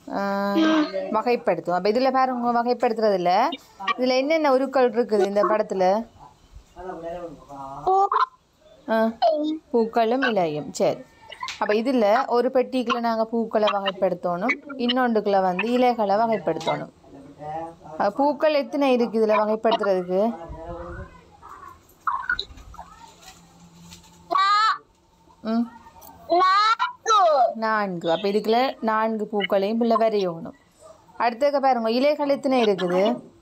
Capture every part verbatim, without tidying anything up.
வகைப்படுத்தும். அப்போ இதில் பாருங்க வகைப்படுத்துறதில்ல இதில் என்னென்ன உருக்கள் இருக்குது இந்த படத்தில்? பூக்களும் இலையும். சரி, அப்போ இதில் ஒரு பெட்டிக்குள்ள நாங்கள் பூக்களை வகைப்படுத்தணும், இன்னொன்றுக்குள்ள வந்து இலைகளை வகைப்படுத்தணும். பூக்கள் எத்தனை இருக்குது இதில் வகைப்படுத்துறதுக்கு? ம் நான்கு. அப்போ இதுக்குள்ள நான்கு பூக்களையும் பிள்ளை வரையணும். அடுத்ததுக்கு பாருங்க இலைகள் எத்தனை இருக்குது?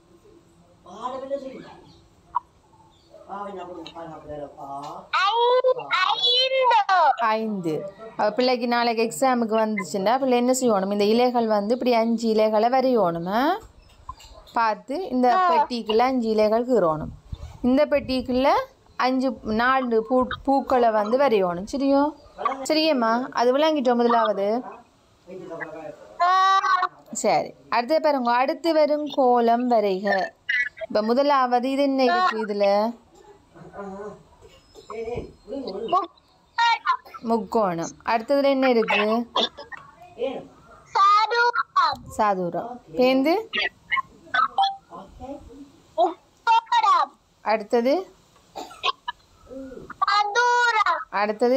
ஐந்து. பிள்ளைக்கு நாளைக்கு எக்ஸாமுக்கு வந்துச்சுன்னா பிள்ளை என்ன செய்யணும்? இந்த இலைகள் வந்து இப்படி அஞ்சு இலைகளை வரையணுமா பார்த்து இந்த பெட்டிக்குள்ள அஞ்சு இலைகள் கீறணும். இந்த பெட்டிக்குள்ள அஞ்சு நாலு பூ பூக்களை வந்து வரையணும். சரியோ? சரியம்மா, அது விளங்கிட்டோம் முதலாவது. சரி, அடுத்த பாருங்க அடுத்து வரும் கோலம் வரைக. இப்போ முதலாவது இது என்ன இருக்கு இதில்? முக்கோணம். அடுத்ததுல என்ன இருக்கு? சாதுரம். பேந்து அடுத்தது அடுத்தது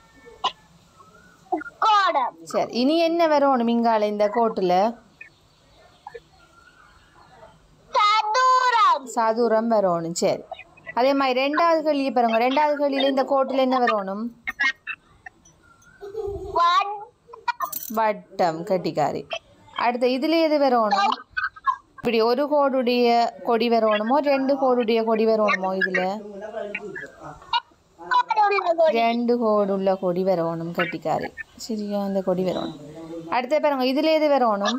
சரி, இனி என்ன வரணும் இங்கால இந்த கோட்டுல? சதுரம் வரணும். சரி, அதே மாதிரி ரெண்டாவது கேள்வியை பாருங்க. ரெண்டாவது கேள்வியில இந்த கோட்டுல என்ன வரணும்? வட்டம். கட்டிக்காரி. அடுத்த இதுல எது வரணும்? இப்படி ஒரு கோடுடைய கொடி வரணுமோ ரெண்டு கோடுடைய கொடி வரணுமோ? இதுல ரெண்டு கோடு உள்ள கொடி வரணும். கட்டிக்காரி. சரியா, அந்த கொடி வரணும். அடுத்த பாருங்க இதுல எது வரணும்?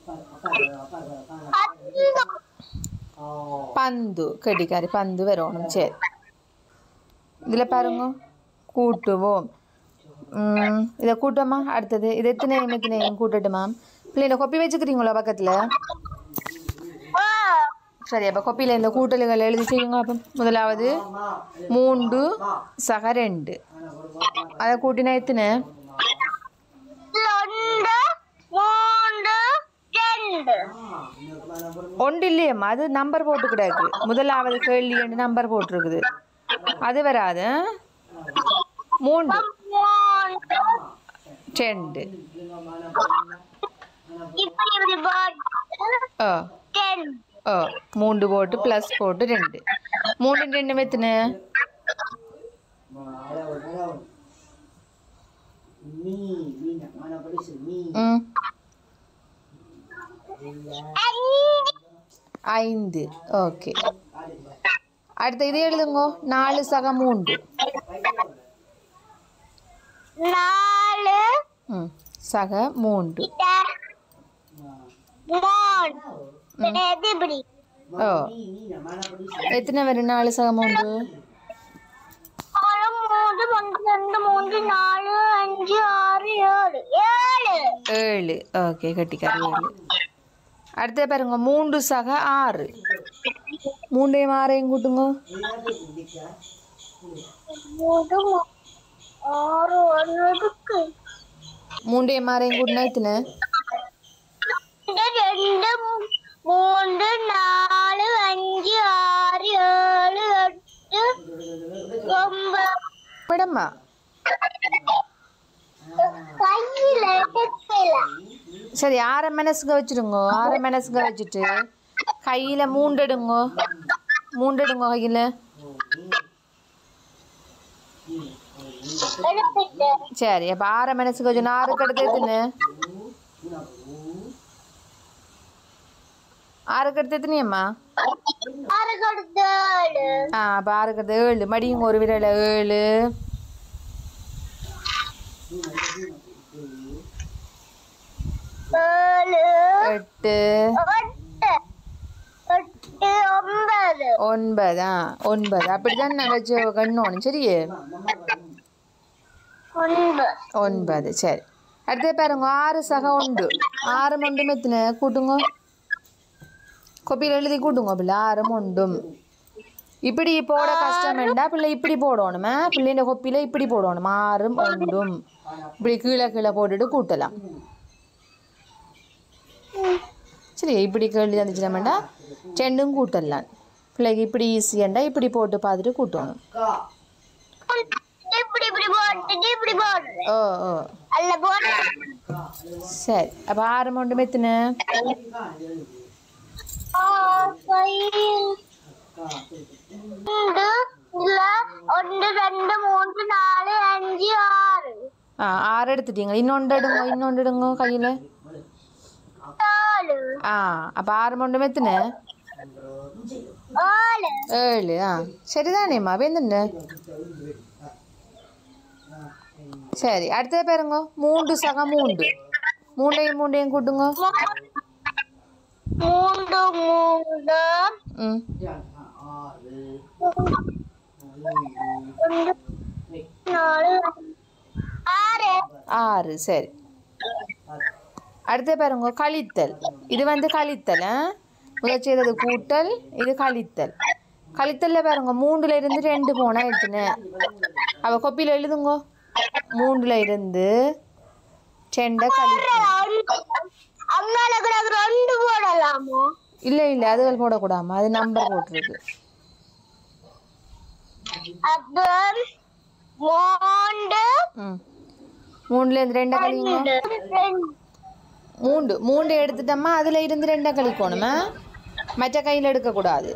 பந்து. கட்டிக்காரி. பந்து வரணும். சரி, இதுல பாருங்க கூட்டுவோம். உம் இதை கூட்டமா? அடுத்தது இது எத்தனையும் எத்தனையும் கூட்டட்டுமா? பிள்ளைங்க கொப்பி வச்சுக்கிறீங்களா பக்கத்துல? சரி, அப்போ கொப்பியில் இந்த கூட்டல்கள் எழுதி செய்யுங்க. அப்போ முதலாவது மூன்று சக ரெண்டு, அதை கூட்டினா எத்தனை? ஒன்று இல்லையம்மா, அது நம்பர் போட்டு கிடக்கு. முதலாவது கேள்வி ரெண்டு நம்பர் போட்டிருக்குது, அது வராது. மூன்று ரெண்டு. ஆ ஓ மூன்று போட்டு ப்ளஸ் போட்டு ரெண்டு. மூணு ரெண்டு எத்தனை? ஐந்து. ஓகே, அடுத்த இது எழுதுங்க. நாலு சக மூன்று. நாலு சக மூன்று. ஓ எத்தனை வரும்? நாலு சக மூன்று ஏழு. ஓகே, கட்டிக்காரி ஏழு. அடுத்த பாருங்க மூன்று சக ஆறு. மூன்றையும் ஆறையும் கூட்டுங்க. மூன்றையும் ஆறையும் கூட்டினா எத்தனை? மூன்று நாலு அஞ்சு ஆறு ஏழு எட்டு ஒன்பது. மேடம்மா சரி, ஆறை மனசுக்கு வச்சிருங்க. ஆறை மனசுக்கு வச்சுட்டு கையில மூண்டெடுங்க. மூண்டெடுங்க கையில. சரி, அப்ப ஆறை மனசுக்கு வச்சு ஆறுக்கு அடுத்து எத்தனை? ஆறுக்கு அடுத்து எத்தனையம்மா? ஆ அப்ப ஆறுக்கு அடுத்து ஏழு. மடியும் ஒரு விரல ஏழு. எட்டு ஒன்பது. ஆ ஒன்பது. அப்படிதான் நான் வச்சு கண்ணோணும். சரியே, ஒன்பது. சரி, அடுத்த பாருங்க ஆறு சக உண்டு. ஆறு மொண்டும் எத்தனை? கூட்டுங்க. கொப்பியில் எழுதி கூட்டுங்க பிள்ளை. ஆறு மொண்டும். இப்படி போட கஷ்டம் வேண்டா பிள்ளை, இப்படி போடணுமா? பிள்ளைங்க கொப்பியில் இப்படி போடணும். ஆறு ஒன்றும் இப்படி கீழே கீழே போட்டுட்டு கூட்டலாம். சரி இப்படி கேள்வி தந்துச்சுன்னா ரெண்டும் கூட்டலாம் பிள்ளைக்கு இப்படி ஈஸியாண்டா இப்படி போட்டு பார்த்துட்டு கூட்டணும் ஓ ஓ சரி அப்போ ஆறு மொண்டு எத்தனை ஒன்று ரெண்டு மூன்று நாலு அஞ்சு ஆறு ஆ ஆறு எடுத்துட்டீங்க இன்னொன்று எடுங்க இன்னொன்று எடுங்க கையில் ஆ அப்போ ஆறு மொண்டு எத்தனை ஏழு ஆ சரிதானேம்மா வேந்துண்டு சரி அடுத்தது பாருங்க மூன்று சக மூன்று மூண்டையும் மூண்டையும் கூட்டுங்க மூன்று மூன்று ம் நாலு ஆறு ஆறு சரி அடுத்து பாருங்க கழித்தல் இது வந்து கழித்தல் முதல் செய்தது கூட்டல் இது கழித்தல் கழித்தல்ல பாருங்க மூன்றுல இருந்து ரெண்டு போனா எடுத்துன அவ கொப்பியில் எழுதுங்க மூன்றுல இருந்து ரெண்டை கழித்தல் இல்லை இல்லை அதுகள் போடக்கூடாமா அது நம்பர் போட்டிருக்கு ம் மூணுல இருந்து ரெண்டை கழிங்க மூண்டு மூண்டு எடுத்துட்டோமா அதில் இருந்து ரெண்டை கழிக்கணுமா மற்ற கையில் எடுக்கக்கூடாது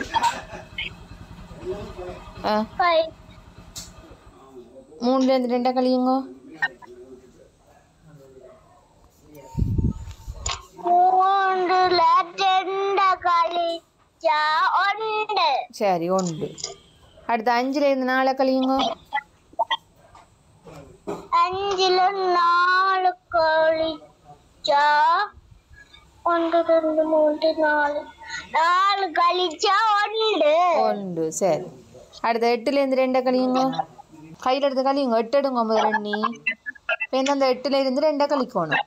ஆ மூணுலேருந்து ரெண்டை கழியுங்க சரி ஒன்று அடுத்து அஞ்சுல இருந்து நாலு கழியுங்க அஞ்சுல நாலு கழிச்சா ஒன்று ரெண்டு மூன்று நாலு நாலு கழிச்சா ஒன்று ஒன்று சரி அடுத்து எட்டுல இருந்து ரெண்டை கழியுங்க கையில் எடுத்து கழியுங்க எட்டு எடுங்க முதல் ரெண்ணி இப்போ அந்த எட்டுல இருந்து ரெண்டை கழிக்கணும்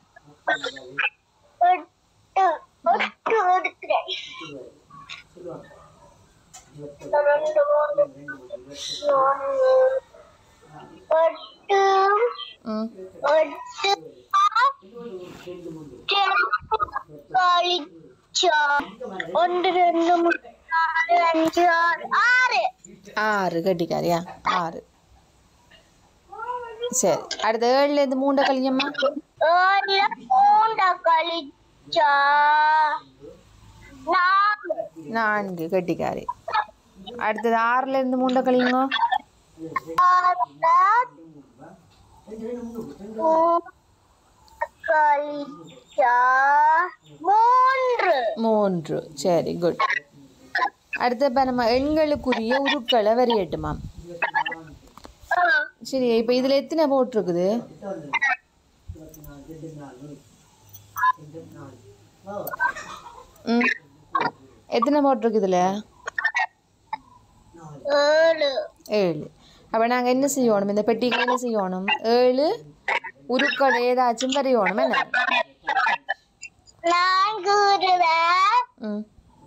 ஒன்று ரெண்டு மூணு நாலு அஞ்சு ஆறு ஆறு ஆறு கட்டிக்காரியா ஆறு சரி அடுத்த ஏழுல இருந்து மூண்டை கழியம்மா ஏழுல மூண்டை கழிச்சா நாலு நான்கு கட்டிக்காரி அடுத்தது ஆறுல இருந்து மூண்டை கழியுங்க மூன்று மூன்று சரி குட் அடுத்த இப்போ நம்ம எண்களுக்குரிய உருக்களை வரையட்டுமா சரி இப்போ இதில் எத்தனை போட்டிருக்குது ம் எத்தனை போட்டிருக்கு இதில் ஏழு ஏழு அப்போ நாங்கள் என்ன செய்யணும் இந்த பெட்டிக்கு என்ன செய்யணும் ஏழு உருக்கள் ஏதாச்சும் வரையணும் என்ன ம்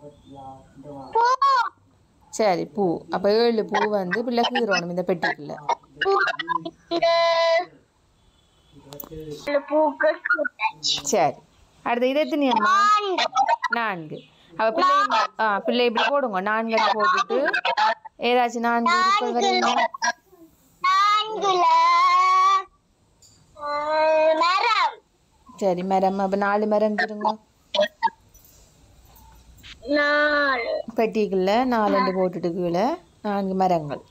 சரி பூ அப்போ ஏழு பூ வந்து பிள்ளை கீறணும் இந்த பெட்டிக்குள்ள சரி அடுத்த இது எத்தனையம்மா நான்கு அப்போ பிள்ளை ஆ பிள்ளை இப்படி போடுங்க நான்கு போட்டுட்டு ஏதாச்சும் நான்கு உருக்கள் வரையுங்க சரி மரம் அப்போ நாலு மரம் கீறுங்க பெட்டிக்குள்ள நாலு ரெண்டு போட்டுட்டு கீழே நான்கு மரங்கள்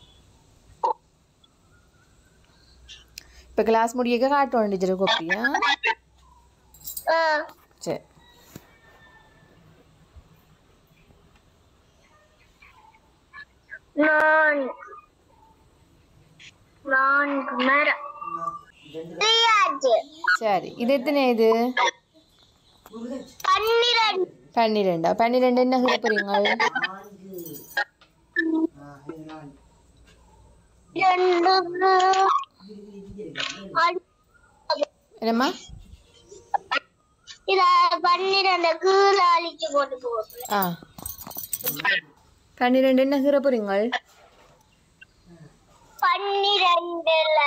இப்போ கிளாஸ் முடியக்க காட்டணும் டீச்சர் கோப்பியா சரி சரி இது எத்தனை இது பன்னிரெண்டா பன்னிரெண்டு என்ன செய்ய போறீங்க என்னம்மா ஆ பன்னிரெண்டு என்ன செய்ய போறீங்க பன்னிரெண்டுல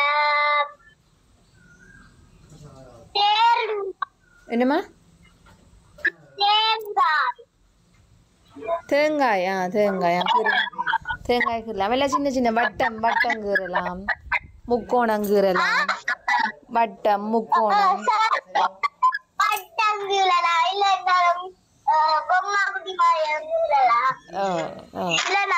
என்னம்மா தேர் தேங்காய் தேங்காயா தேங்காயா கீரை தேங்காய் கீரலாம் எல்லாம் சின்ன சின்ன வட்டம் வட்டம் கீறலாம் முக்கோணம் கீறலாம் வட்டம் முக்கோணம் பட்டங்கீழலா இல்ல இருந்தாலும் பொம்மா குட்டி மாயங்கீழலா ஓ ஓ இல்லனா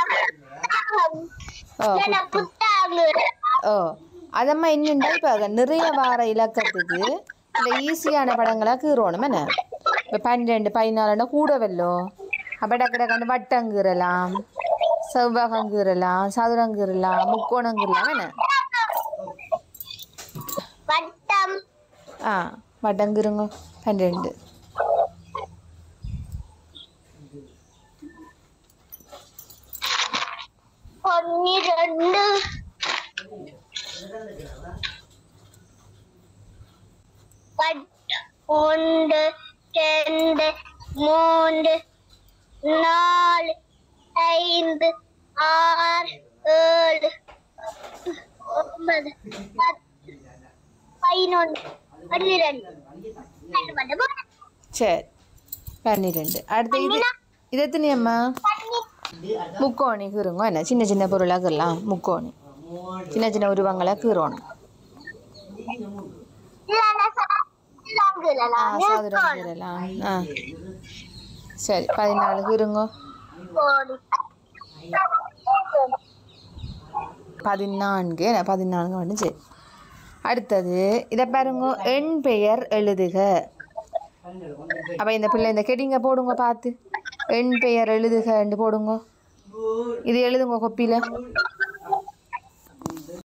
ஓ இல்லனா புத்தாங்கீழலா ஓ அதம்மா இன்னுண்டா இப்போ நிறைய வார இலக்கத்துக்கு இந்த ஈஸியான படங்களாக கீறணும் என்ன இப்போ பன்னெண்டு பதினாலுன்னா கூட வெல்லோ அப்போ டக்கு டக்கு வட்டம் கீறலாம் செவ்வகம் கீறலாம் சதுரம் கீறலாம் முக்கோணம் கீறலாம் என்ன வட்டம் ஆ வட்டம் கீறுங்க பன்னெண்டு பன்னிரண்டு ஒன்று ரெண்டு மூன்று நாலு ஐந்து ஆறு ஏழு ஒன்பது பத்து பதினொன்று பன்னிரண்டு சரி பன்னிரெண்டு அடுத்து இது இது எத்தனை அம்மா முக்கோணி கீறுங்க என்ன சின்ன சின்ன பொருளாக கீறலாம் முக்கோணி சின்ன சின்ன உருவங்களாக கீறணும் ஆ சதுரம் கீறலாம் ஆ சரி பதினாலு கீறுங்க பதினான்கு என்ன பதினான்கு மட்டும் சரி அடுத்தது இதை பாருங்க எண் பெயர் எழுதுக அப்போ இந்த பிள்ளை இந்த கெடிங்க போடுங்க பார்த்து எண் பெயர் எழுதுகன்னு போடுங்க இது எழுதுங்க கொப்பியில்